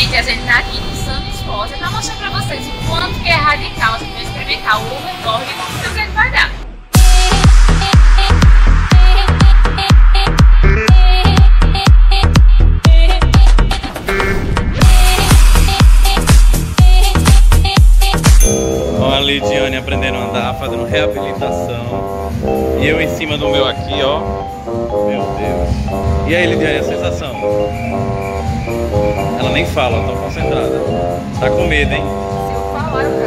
Gente, a gente tá aqui no Sun Sports pra mostrar pra vocês o quanto que é radical a gente vai experimentar o overboard e como que ele vai dar. Olha a Lidiane aprendendo a andar, fazendo reabilitação. E eu em cima do meu aqui, ó. Meu Deus. E aí, Lidiane, a sensação? Ela nem fala, tô concentrada. Tá com medo, hein? Se eu falar, eu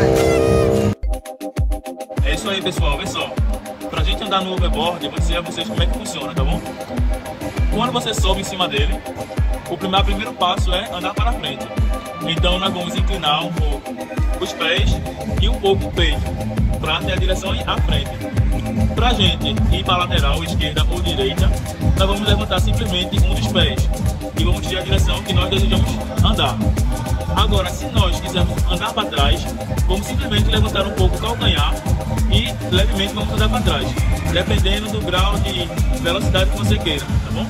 caio. É isso aí, pessoal, olha só. Pra gente andar no overboard, eu vou dizer a vocês como é que funciona, tá bom? Quando você sobe em cima dele, o primeiro passo é andar para frente. Então nós vamos inclinar um pouco os pés e um pouco o peito, para ter a direção à frente. Pra gente ir para a lateral, esquerda ou direita, nós vamos levantar simplesmente um dos pés e vamos ter a direção que nós desejamos andar. Agora, se nós quisermos andar para trás, vamos simplesmente levantar um pouco o calcanhar e levemente vamos andar para trás, dependendo do grau de velocidade que você queira, tá bom?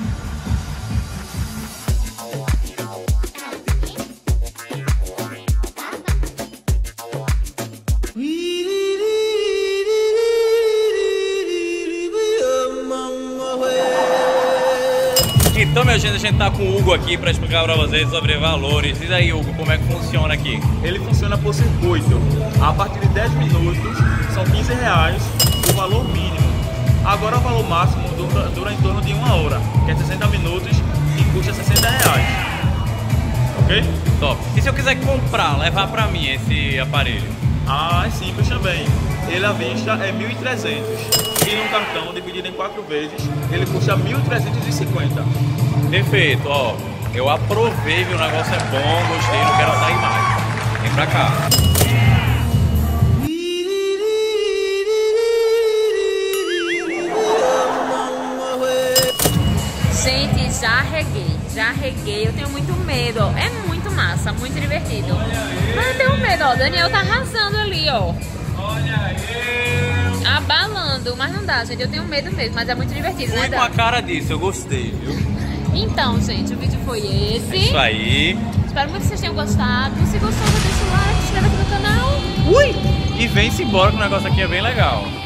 Então, minha gente, a gente tá com o Hugo aqui para explicar para vocês sobre valores. Diz aí, Hugo, como é que funciona aqui? Ele funciona por circuito. A partir de 10 minutos são R$15 o valor mínimo. Agora o valor máximo dura em torno de 1 hora, que é 60 minutos e custa R$60. Ok? Top. E se eu quiser comprar, levar para mim esse aparelho? Ah, é simples também. Ele à vista é 1.300 e no cartão dividido em 4 vezes ele custa 1.350. Perfeito, ó. Eu aprovei, viu? O negócio é bom, gostei, não quero sair mais. Vem pra cá. Gente, já reguei, eu tenho muito medo, ó. É muito massa, muito divertido. Mas eu tenho medo, ó, o Daniel tá arrasando ali, ó. Olha aí. Abalando, mas não dá, gente, eu tenho medo mesmo, mas é muito divertido, Fui né, com a Dan? cara disso, eu gostei, viu? Então, gente, o vídeo foi esse. Isso aí. Espero muito que vocês tenham gostado. Se gostou, deixa o like, se inscreve aqui no canal. Ui! E vem-se embora que o negócio aqui é bem legal.